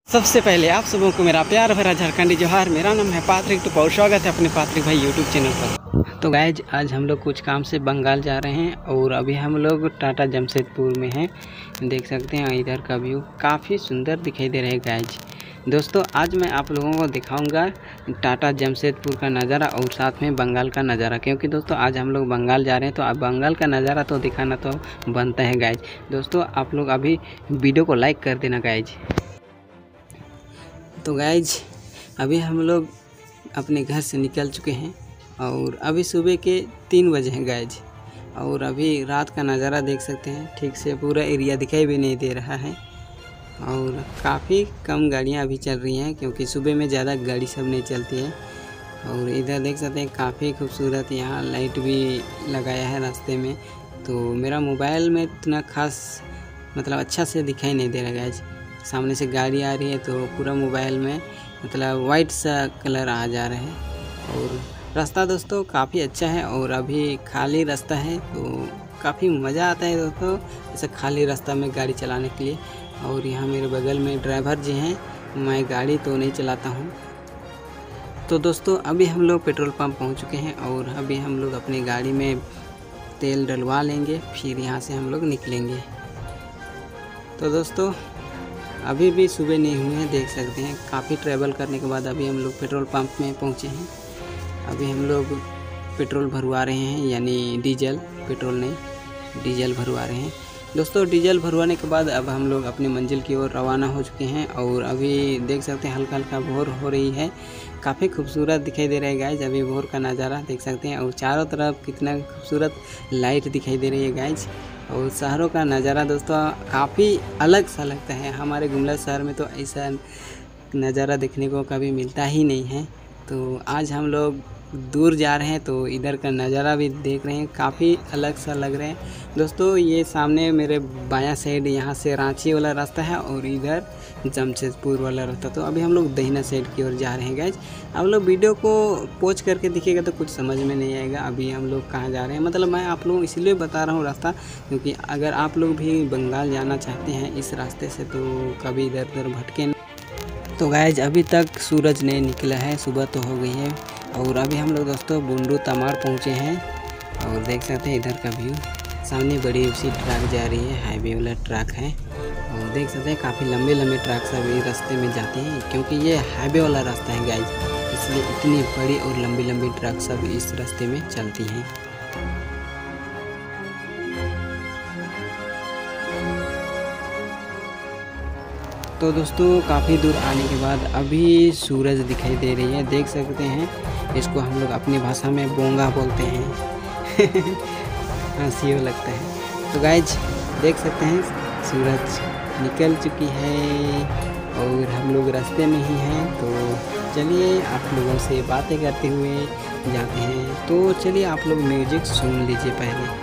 सबसे पहले आप सबों को मेरा प्यार भरा झारखंडी जोहार। मेरा नाम है पात्रिक तो और स्वागत है अपने पात्रिक भाई यूट्यूब चैनल पर। तो गाइज आज हम लोग कुछ काम से बंगाल जा रहे हैं और अभी हम लोग टाटा जमशेदपुर में हैं। देख सकते हैं इधर का व्यू काफ़ी सुंदर दिखाई दे रहा है गाइज। दोस्तों आज मैं आप लोगों को दिखाऊंगा टाटा जमशेदपुर का नज़ारा और साथ में बंगाल का नज़ारा, क्योंकि दोस्तों आज हम लोग बंगाल जा रहे हैं तो अब बंगाल का नज़ारा तो दिखाना तो बनता है गाइज। दोस्तों आप लोग अभी वीडियो को लाइक कर देना गाइज। तो गाइज अभी हम लोग अपने घर से निकल चुके हैं और अभी सुबह के 3 बजे हैं गाइज। और अभी रात का नज़ारा देख सकते हैं, ठीक से पूरा एरिया दिखाई भी नहीं दे रहा है और काफ़ी कम गाड़ियां अभी चल रही हैं क्योंकि सुबह में ज़्यादा गाड़ी सब नहीं चलती है। और इधर देख सकते हैं काफ़ी खूबसूरत यहाँ लाइट भी लगाया है रास्ते में। तो मेरा मोबाइल में इतना खास मतलब अच्छा से दिखाई नहीं दे रहा गाइज। सामने से गाड़ी आ रही है तो पूरा मोबाइल में मतलब वाइट सा कलर आ जा रहा है। और रास्ता दोस्तों काफ़ी अच्छा है और अभी खाली रास्ता है तो काफ़ी मज़ा आता है दोस्तों ऐसा खाली रास्ता में गाड़ी चलाने के लिए। और यहाँ मेरे बगल में ड्राइवर जी हैं, मैं गाड़ी तो नहीं चलाता हूँ। तो दोस्तों अभी हम लोग पेट्रोल पंप पहुँच चुके हैं और अभी हम लोग अपनी गाड़ी में तेल डलवा लेंगे, फिर यहाँ से हम लोग निकलेंगे। तो दोस्तों अभी भी सुबह नहीं हुए हैं, देख सकते हैं काफ़ी ट्रैवल करने के बाद अभी हम लोग पेट्रोल पंप में पहुंचे हैं। अभी हम लोग पेट्रोल भरवा रहे हैं, यानी डीजल, पेट्रोल नहीं डीजल भरवा रहे हैं। दोस्तों डीजल भरवाने के बाद अब हम लोग अपनी मंजिल की ओर रवाना हो चुके हैं और अभी देख सकते हैं हल्का हल्का भोर हो रही है, काफ़ी खूबसूरत दिखाई दे रहा है गाइज। अभी भोर का नज़ारा देख सकते हैं और चारों तरफ कितना खूबसूरत लाइट दिखाई दे रही है गाइज। और शहरों का नज़ारा दोस्तों काफ़ी अलग सा लगता है। हमारे गुमला शहर में तो ऐसा नज़ारा देखने को कभी मिलता ही नहीं है। तो आज हम लोग दूर जा रहे हैं तो इधर का नज़ारा भी देख रहे हैं, काफ़ी अलग सा लग रहा है दोस्तों। ये सामने मेरे बायां साइड यहाँ से रांची वाला रास्ता है और इधर जमशेदपुर वाला रास्ता। तो अभी हम लोग दहिना साइड की ओर जा रहे हैं गाइज। आप लोग वीडियो को पॉज करके दिखेगा तो कुछ समझ में नहीं आएगा अभी हम लोग कहाँ जा रहे हैं। मतलब मैं आप लोगों इसलिए बता रहा हूँ रास्ता, क्योंकि अगर आप लोग भी बंगाल जाना चाहते हैं इस रास्ते से तो कभी इधर उधर भटके। तो गाइज अभी तक सूरज नहीं निकला है, सुबह तो हो गई है और अभी हम लोग दोस्तों बुंडू तमाड़ पहुँचे हैं। और देख सकते हैं इधर का व्यू, सामने बड़ी सी ट्रक जा रही है, हाईवे वाला ट्रक है। और देख सकते हैं काफ़ी लंबे लंबे ट्रक सब इस रास्ते में जाते हैं क्योंकि ये हाईवे वाला रास्ता है गाइज, इसलिए इतनी बड़ी और लंबी लंबी ट्रक सब इस रास्ते में चलती हैं। तो दोस्तों काफ़ी दूर आने के बाद अभी सूरज दिखाई दे रही है, देख सकते हैं। इसको हम लोग अपनी भाषा में बोंगा बोलते हैं हंसी हो लगता है। तो गाइज देख सकते हैं सूरज निकल चुकी है और हम लोग रास्ते में ही हैं। तो चलिए आप लोगों से बातें करते हुए जाते हैं। तो चलिए आप लोग म्यूजिक सुन लीजिए पहले।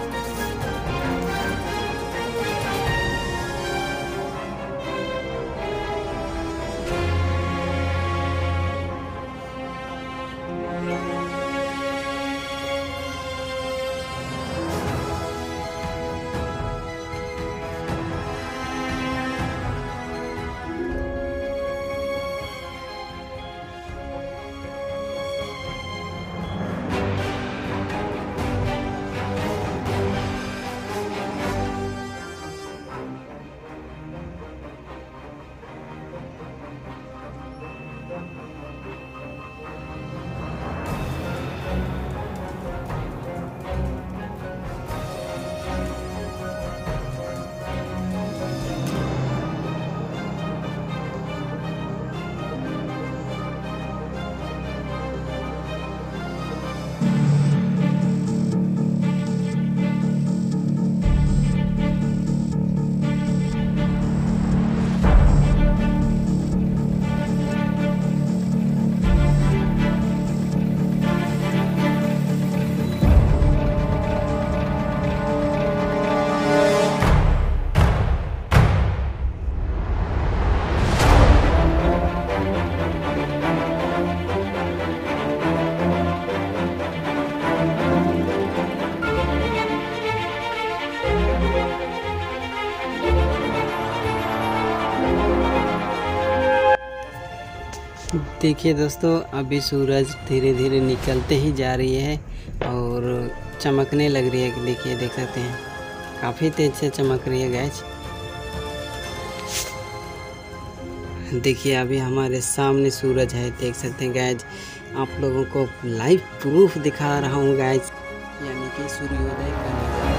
देखिए दोस्तों, अभी सूरज धीरे धीरे निकलते ही जा रही है और चमकने लग रही है। देखिए, देख सकते हैं काफ़ी तेज़ से चमक रही है गाइस। देखिए अभी हमारे सामने सूरज है, देख सकते हैं गाइस। आप लोगों को लाइव प्रूफ दिखा रहा हूँ गाइस, यानी कि सूर्योदय का नज़ारा।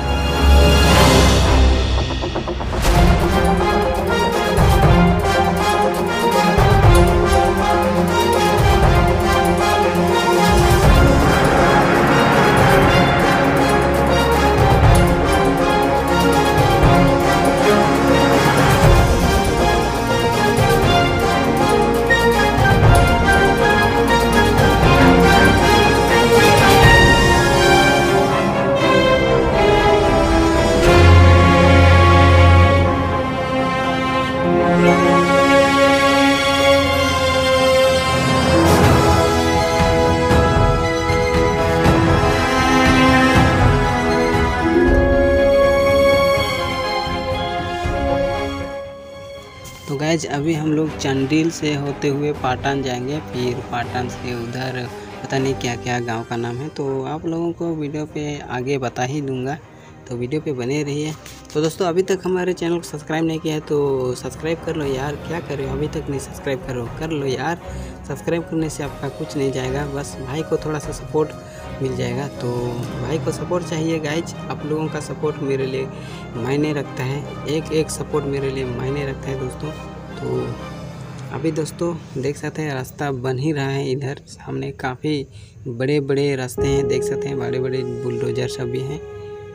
तो गाइज अभी हम लोग चंडील से होते हुए पाटन जाएंगे, फिर पाटन से उधर पता नहीं क्या क्या गांव का नाम है, तो आप लोगों को वीडियो पे आगे बता ही दूंगा, तो वीडियो पे बने रहिए। तो दोस्तों अभी तक हमारे चैनल को सब्सक्राइब नहीं किया है तो सब्सक्राइब कर लो यार, क्या कर रहे हो, अभी तक नहीं सब्सक्राइब कर लो यार। सब्सक्राइब करने से आपका कुछ नहीं जाएगा, बस भाई को थोड़ा सा सपोर्ट मिल जाएगा। तो भाई को सपोर्ट चाहिए गाइज, आप लोगों का सपोर्ट मेरे लिए मायने रखता है, एक सपोर्ट मेरे लिए मायने रखता है दोस्तों। तो अभी दोस्तों देख सकते हैं रास्ता बन ही रहा है, इधर सामने काफ़ी बड़े बड़े रास्ते हैं, देख सकते हैं बड़े बड़े बुलडोजर सब भी हैं।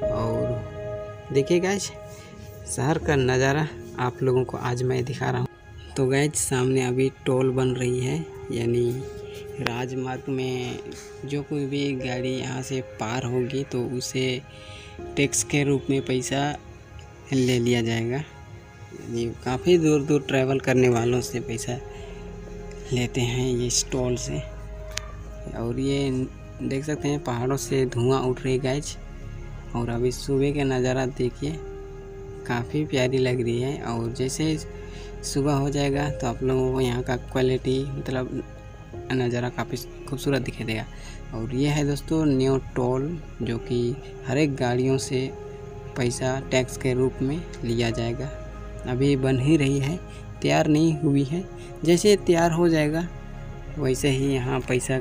और देखिए गाइज शहर का नज़ारा आप लोगों को आज मैं दिखा रहा हूँ। तो गाइज सामने अभी टोल बन रही है, यानी राजमार्ग में जो कोई भी गाड़ी यहाँ से पार होगी तो उसे टैक्स के रूप में पैसा ले लिया जाएगा। यानी काफ़ी दूर दूर ट्रैवल करने वालों से पैसा लेते हैं ये इस टोल से। और ये देख सकते हैं पहाड़ों से धुआं उठ रही है गाइज। और अभी सुबह का नज़ारा देखिए, काफ़ी प्यारी लग रही है। और जैसे सुबह हो जाएगा तो आप लोगों को यहाँ का क्वालिटी मतलब नज़ारा काफ़ी खूबसूरत दिखाई देगा। और ये है दोस्तों न्यू टोल, जो कि हर एक गाड़ियों से पैसा टैक्स के रूप में लिया जाएगा। अभी बन ही रही है, तैयार नहीं हुई है, जैसे तैयार हो जाएगा वैसे ही यहाँ पैसा।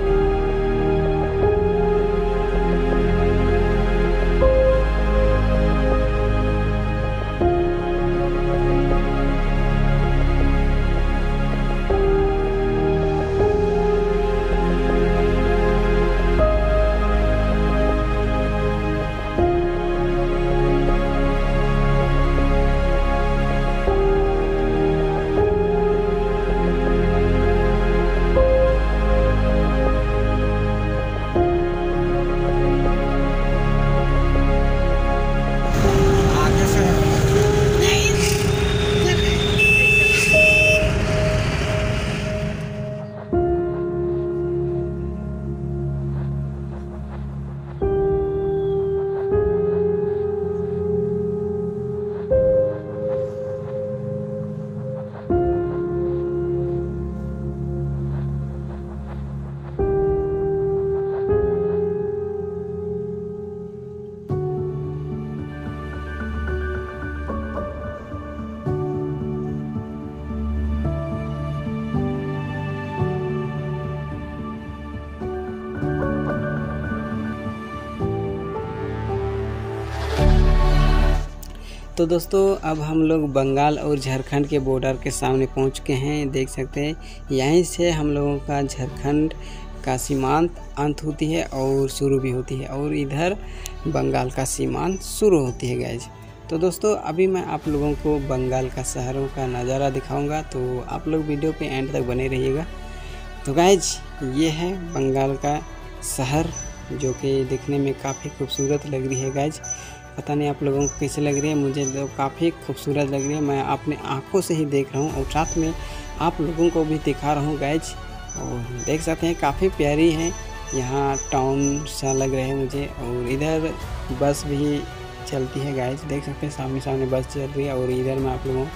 तो दोस्तों अब हम लोग बंगाल और झारखंड के बॉर्डर के सामने पहुंच चुके हैं। देख सकते हैं यहीं से हम लोगों का झारखंड का सीमांत अंत होती है और शुरू भी होती है, और इधर बंगाल का सीमांत शुरू होती है गाइज। तो दोस्तों अभी मैं आप लोगों को बंगाल का शहरों का नज़ारा दिखाऊंगा, तो आप लोग वीडियो पे एंड तक बने रहिएगा। तो गाइज ये है बंगाल का शहर, जो कि दिखने में काफ़ी खूबसूरत लग रही है गाइज। पता नहीं आप लोगों को कैसे लग रही है, मुझे तो काफ़ी खूबसूरत लग रही है। मैं अपने आँखों से ही देख रहा हूँ और साथ में आप लोगों को भी दिखा रहा हूँ गाइज। और देख सकते हैं काफ़ी प्यारी है, यहाँ टाउन सा लग रहा है मुझे। और इधर बस भी चलती है गाइज, देख सकते हैं सामने सामने बस चल रही है। और इधर मैं आप लोगों को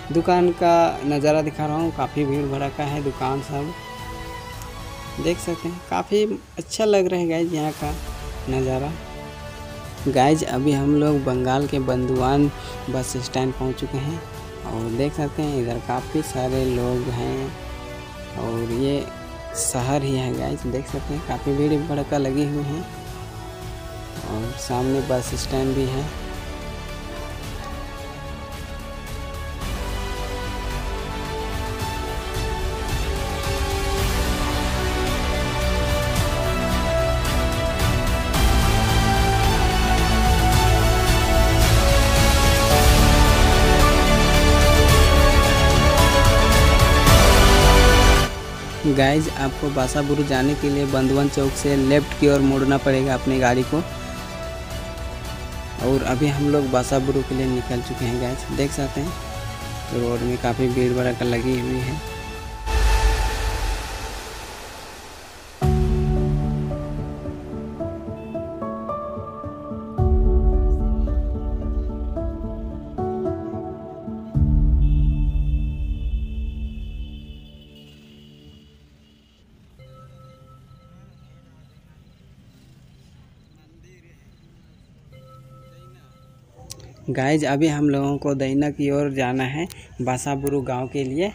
दुकान का नज़ारा दिखा रहा हूँ। काफ़ी भीड़ भड़का है, दुकान सब देख सकते हैं। काफ़ी अच्छा लग रहा है गाइज यहाँ का नज़ारा। गाइज अभी हम लोग बंगाल के बंदुआन बस स्टैंड पहुँच चुके हैं और देख सकते हैं इधर काफ़ी सारे लोग हैं और ये शहर ही है गाइज। देख सकते हैं काफ़ी भीड़ भड़का लगी हुई है और सामने बस स्टैंड भी है। गाइज आपको बासाबुरु जाने के लिए बंदुआन चौक से लेफ़्ट की ओर मोड़ना पड़ेगा अपनी गाड़ी को। और अभी हम लोग बासाबुरु के लिए निकल चुके हैं गाइज। देख सकते हैं रोड में काफ़ी भीड़ भड़का लगी हुई है। गाइज अभी हम लोगों को दैना की ओर जाना है बासाबुरु गांव के लिए।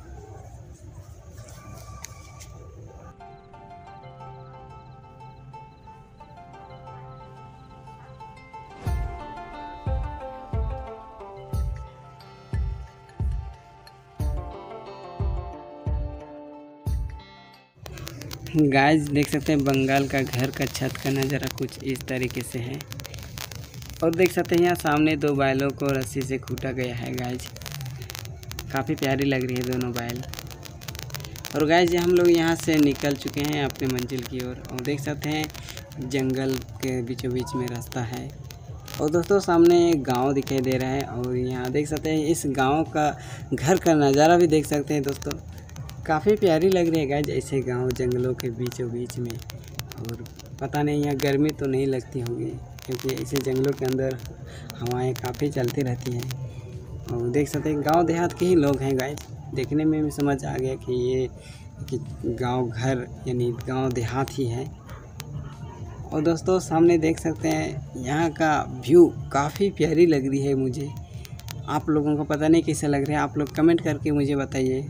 गाइज देख सकते हैं बंगाल का घर का छत का नज़ारा कुछ इस तरीके से है और देख सकते हैं यहाँ सामने दो बैलों को रस्सी से खूटा गया है गाइज। काफ़ी प्यारी लग रही है दोनों बैल। और गाइज हम लोग यहाँ से निकल चुके हैं अपने मंजिल की ओर और देख सकते हैं जंगल के बीचों बीच में रास्ता है। और दोस्तों सामने एक गांव दिखाई दे रहा है और यहाँ देख सकते हैं इस गांव का घर का नज़ारा भी देख सकते हैं दोस्तों। काफ़ी प्यारी लग रही है गाइज ऐसे गांव जंगलों के बीचों बीच में। और पता नहीं यहाँ गर्मी तो नहीं लगती होगी क्योंकि ऐसे जंगलों के अंदर हवाएं काफ़ी चलती रहती हैं। और देख सकते हैं गांव देहात के ही लोग हैं गाइज। देखने में भी समझ आ गया कि ये गांव घर यानी गांव देहात ही है। और दोस्तों सामने देख सकते हैं यहाँ का व्यू काफ़ी प्यारी लग रही है मुझे। आप लोगों को पता नहीं कैसा लग रहा है, आप लोग कमेंट करके मुझे बताइए।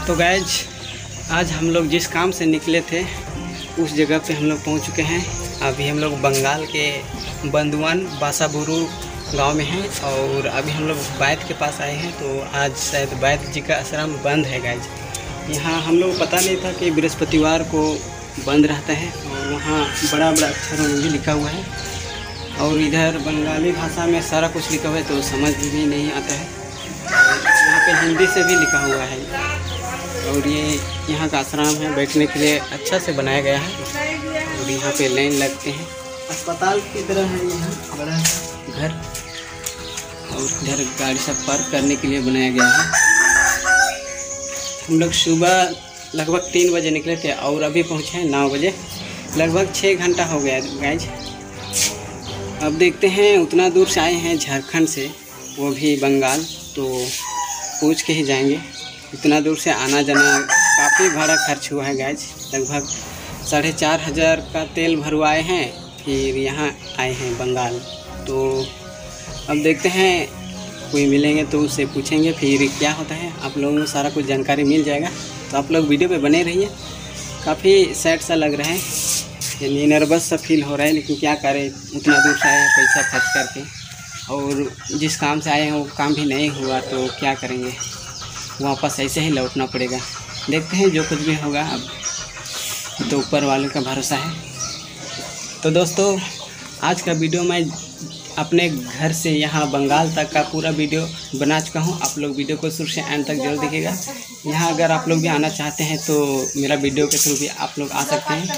तो गाइज आज हम लोग जिस काम से निकले थे उस जगह पे हम लोग पहुंच चुके हैं। अभी हम लोग बंगाल के बंदुआन बासाबुरु गांव में हैं और अभी हम लोग वैद्य के पास आए हैं। तो आज शायद वैद्य जी का आश्रम बंद है गाइज। यहाँ हम लोग पता नहीं था कि बृहस्पतिवार को बंद रहता है और वहाँ बड़ा बड़ा अक्षरों में भी लिखा हुआ है और इधर बंगाली भाषा में सारा कुछ लिखा हुआ है तो समझ भी नहीं आता है। यहाँ पे हिंदी से भी लिखा हुआ है और ये यहाँ का आश्रम है, बैठने के लिए अच्छा से बनाया गया है और यहाँ पे लाइन लगते हैं। अस्पताल की तरह है यहाँ बड़ा घर और इधर गाड़ी सब पार्क करने के लिए बनाया गया है। हम लोग सुबह लगभग 3 बजे निकले थे और अभी पहुँचे हैं 9 बजे। लगभग 6 घंटा हो गया गाइज। अब देखते हैं, उतना दूर से आए हैं झारखंड से, वो भी बंगाल, तो पूछ के ही जाएंगे। इतना दूर से आना जाना काफ़ी भाड़ा खर्च हुआ है गाइज। लगभग 4,500 का तेल भरवाए हैं, फिर यहाँ आए हैं बंगाल। तो अब देखते हैं, कोई मिलेंगे तो उससे पूछेंगे फिर क्या होता है। आप लोगों को सारा कुछ जानकारी मिल जाएगा, तो आप लोग वीडियो पे बने रहिए। काफ़ी सैड सा लग रहा है, यानी नर्वस सा फील हो रहा है, लेकिन क्या करें, उतना दूर से आए हैं पैसा खर्च करके और जिस काम से आए हैं वो काम भी नहीं हुआ तो क्या करेंगे, वापस ऐसे ही लौटना पड़ेगा। देखते हैं जो कुछ भी होगा, अब तो ऊपर वाले का भरोसा है। तो दोस्तों आज का वीडियो मैं अपने घर से यहाँ बंगाल तक का पूरा वीडियो बना चुका हूँ। आप लोग वीडियो को शुरू से एंड तक जरूर देखिएगा। यहाँ अगर आप लोग भी आना चाहते हैं तो मेरा वीडियो के थ्रू भी आप लोग आ सकते हैं।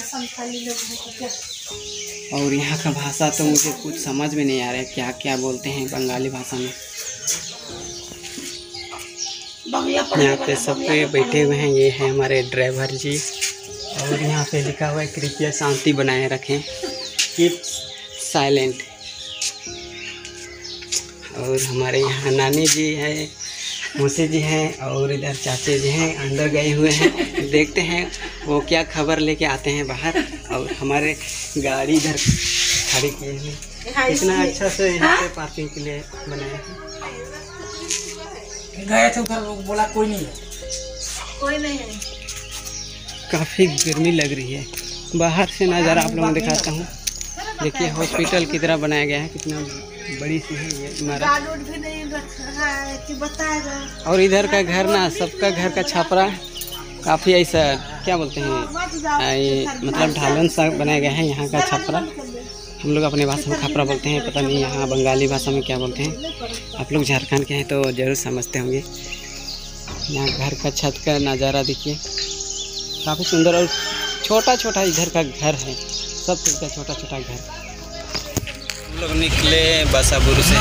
और यहाँ का भाषा तो मुझे कुछ समझ में नहीं आ रहा है, क्या क्या बोलते हैं बंगाली भाषा में। यहाँ पे सब पे बैठे हुए हैं, ये है हमारे ड्राइवर जी और यहाँ पे लिखा हुआ है कृपया शांति बनाए रखें, कीप साइलेंट। और हमारे यहाँ नानी जी है, मौसी जी हैं और इधर चाचे जी हैं, अंदर गए हुए हैं। देखते हैं वो क्या खबर लेके आते हैं बाहर। और हमारे गाड़ी इधर खड़ी किए हैं, इतना अच्छा से यहाँ पे पार्किंग के लिए बनाया है। गए थे उधर, बोला कोई नहीं है, कोई नहीं है। काफ़ी गर्मी लग रही है। बाहर से नज़ारा आप लोगों को दिखाता हूँ। देखिए हॉस्पिटल की तरह बनाया गया है, कितना बड़ी सी है ये इमारत। भी नहीं रखा है कि बताएगा। और इधर का घर ना, सबका घर का छापरा काफ़ी ऐसा क्या बोलते हैं, ये मतलब ढालन सा बनाया गया है। यहाँ का छापरा हम लोग अपने भाषा में खापरा बोलते हैं, पता नहीं यहाँ बंगाली भाषा में क्या बोलते हैं। आप लोग झारखंड के हैं तो ज़रूर समझते होंगे। यहाँ घर का छत का नज़ारा देखिए, काफ़ी सुंदर और छोटा छोटा इधर का घर है, सब कुछ का छोटा छोटा घर। हम लोग निकले बासाबुरु से।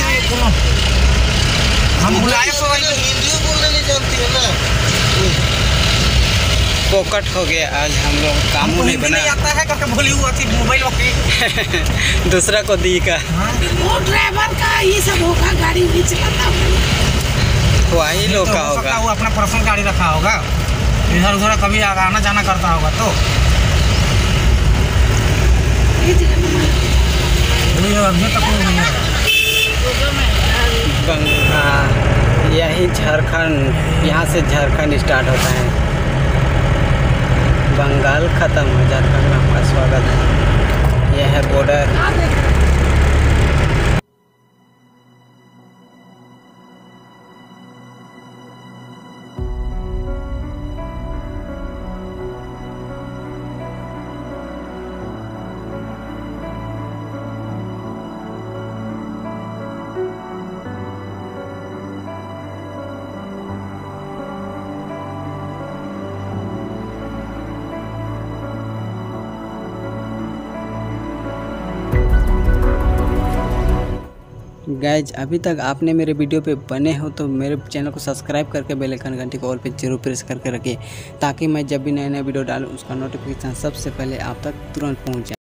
हम बुलाए तो हिंदी बोलने नहीं जानती है ना, पोकट हो गया आज हम लोग, काम नहीं बना आता है करके बोली हुआ थी मोबाइल पे दूसरा को दी का। वो ड्राइवर का ये सब होगा, गाड़ी भी चलाता होगा, वही लोग का होगा, वो अपना पर्सनल गाड़ी रखा होगा, इधर उधर कभी आना जाना करता होगा। तो अभी तक यही झारखंड, यहाँ से झारखंड स्टार्ट होता है, बंगाल ख़त्म हो, झारखंड में हमारा स्वागत है। यह है बॉर्डर। गाइज अभी तक आपने मेरे वीडियो पे बने हो तो मेरे चैनल को सब्सक्राइब करके बेल आइकन घंटी को ऑल पे जरूर प्रेस करके रखिए, ताकि मैं जब भी नया वीडियो डालूँ उसका नोटिफिकेशन सबसे पहले आप तक तुरंत पहुंच जाए।